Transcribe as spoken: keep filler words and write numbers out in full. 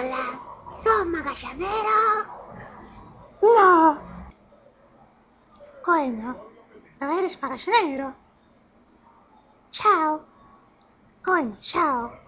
Hola, ¿sos magallanero? No. Coño, no eres magallanero. Ciao. Coño, ciao.